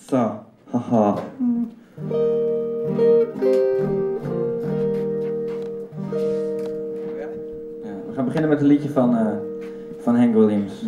Zo, haha. Ja, we gaan beginnen met een liedje van Hank Williams.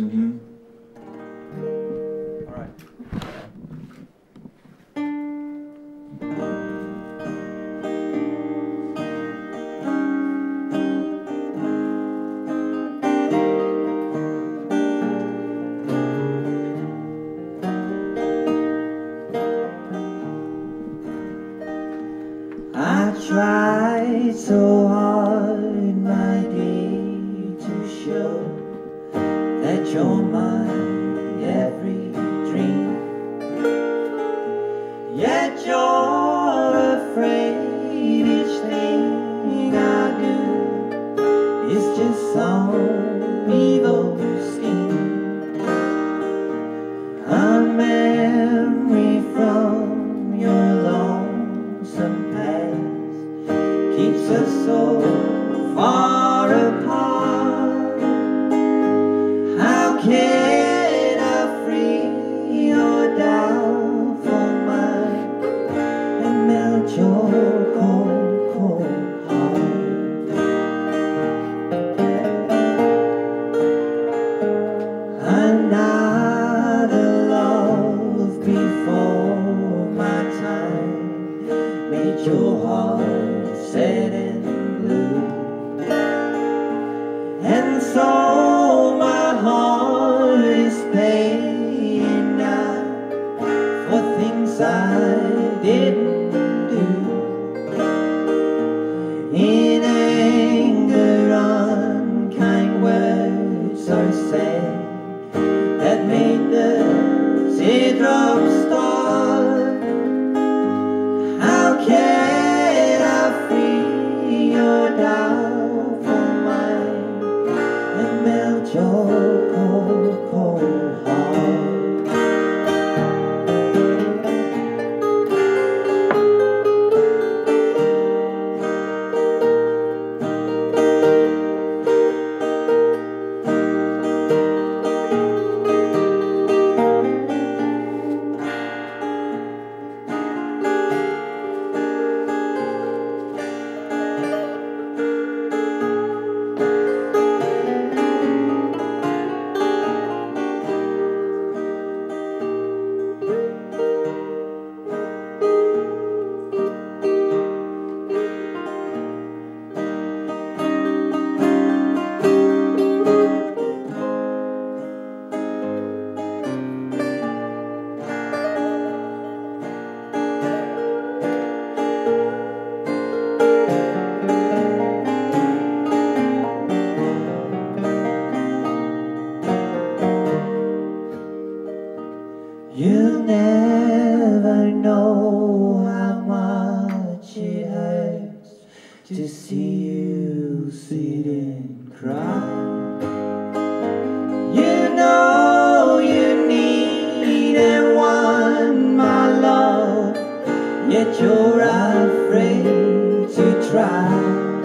I tried so hard, my dear, to show that you're my every dream. Yet you're afraid each thing I do is just some evil scheme. A memory from your lonesome past keeps us so far apart. How can I free your doubtful mind and melt your cold, cold heart? Another love before my time made your heart sad and blue, and so my heart is paying now for things I didn't do. In anger, unkind words are said that made the teardrops start. How can I free your doubtful mind and melt your cold, cold heart? You never know how much it hurts to see you sit and cry. You know you need and want my love, yet you're afraid to try.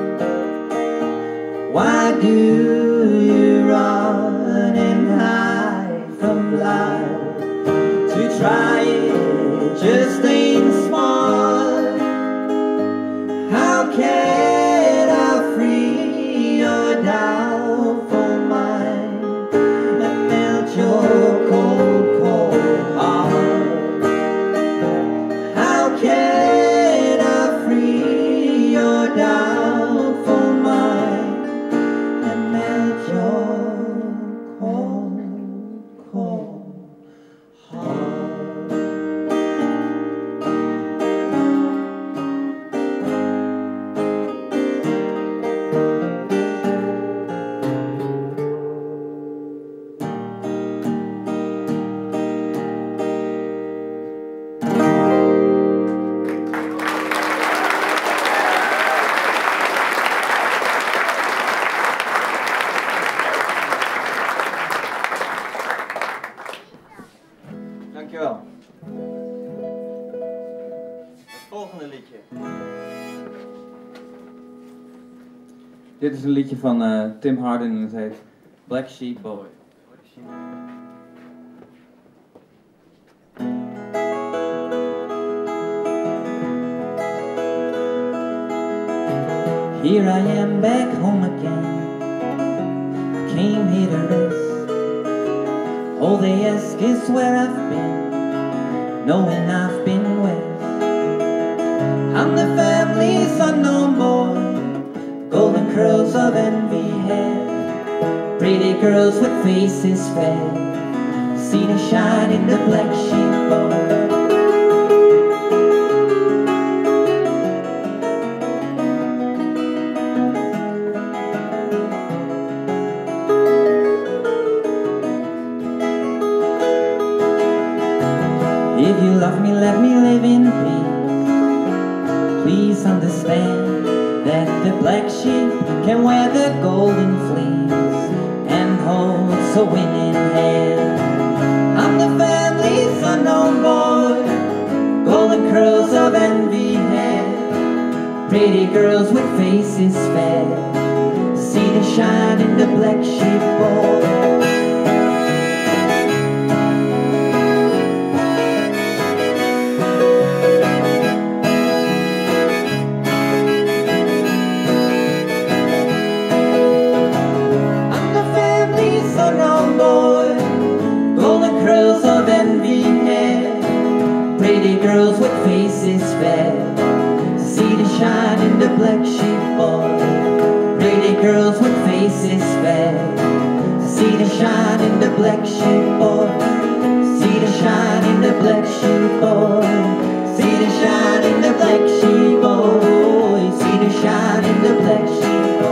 Why do you run and hide from life? To try it just ain't smart. How can I free your doubtful mind and melt your cold, cold heart? How can I free your doubtful mind and melt your cold, cold heart? Dankjewel. Het volgende liedje. Dit is een liedje van Tim Hardin en het heet Black Sheep Boy. Here I am back home again. I came here to rest. All they ask is where I've been, knowing I've been west. I'm the family's unknown boy, golden curls of envy hair, pretty girls with faces fair, see the shine in the black sheep boy. If you love me, let me live in peace. Please understand that the black sheep can wear the golden fleece and hold a winning hand. I'm the family's unknown boy, golden curls of envy hair, pretty girls with faces fair, see the shine in the black sheep boy. Pretty girls with faces fair, see the shine in the black sheep boy. Pretty girls with faces fair, see the shine in the black sheep boy. See the shine in the black sheep boy. See the shine in the black sheep boy. See the shine in the black sheep boy.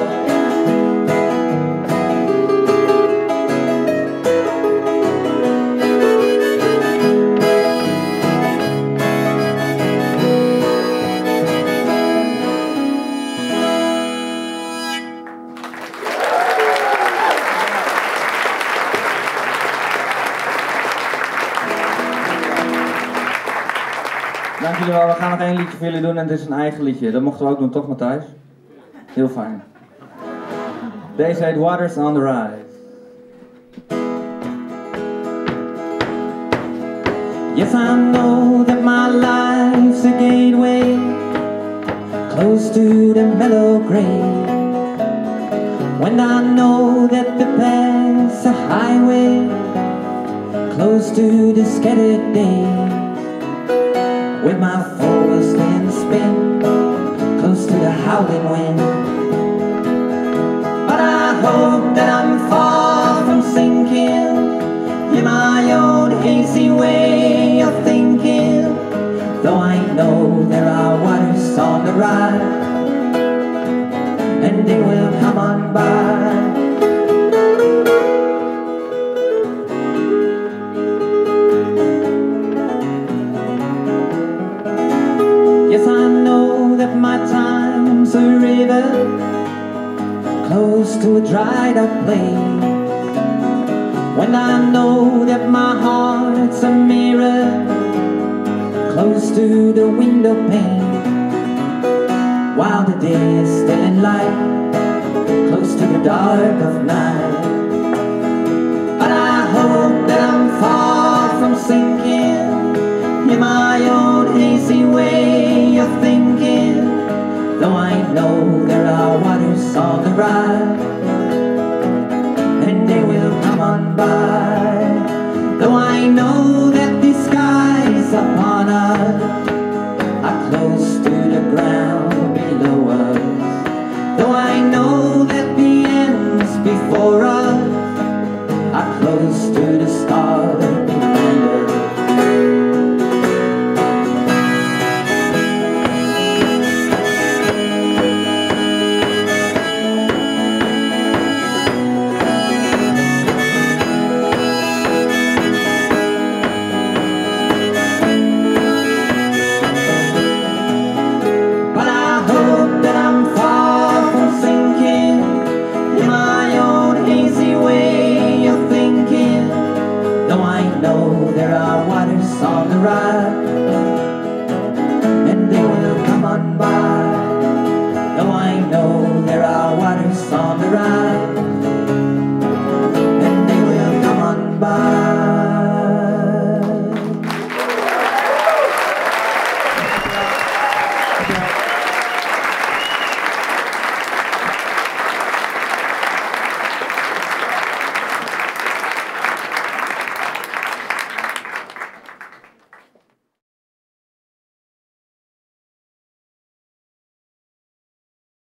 Dank jullie wel, we gaan nog één liedje voor jullie doen en het is een eigen liedje. Dat mochten we ook doen, toch Matthijs? Heel fijn. Deze heet Waters on the Rise. Yes, I know that my life's a gateway, close to the mellow grave. When I know that the path's a highway, close to the scattered days. With my forward stand spin, close to the howling wind. But I hope that I'm far from sinking in my own hazy way of thinking. Though I know there are waters on the rise, and they will come on by. Yes, I know that my time's a river, close to a dried up place. When I know that my heart's a mirror, close to the window pane. While the day is still in light, close to the dark of night. But I hope that I'm far from sinking in my own hazy way of thinking. Though I know there are waters on the rise, and they will come on by. Though I know that the skies upon us are close to the ground below us. Though I know that the ends before us are close to the stars behind us. There are waters on the rise,